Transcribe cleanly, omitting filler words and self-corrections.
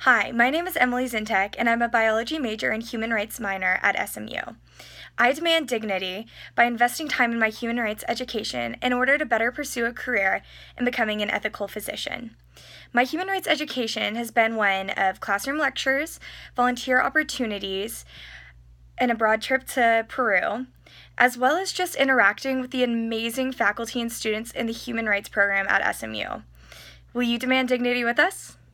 Hi, my name is Emily Zientek, and I'm a biology major and human rights minor at SMU. I demand dignity by investing time in my human rights education in order to better pursue a career in becoming an ethical physician. My human rights education has been one of classroom lectures, volunteer opportunities, and a broad trip to Peru, as well as just interacting with the amazing faculty and students in the human rights program at SMU. Will you demand dignity with us?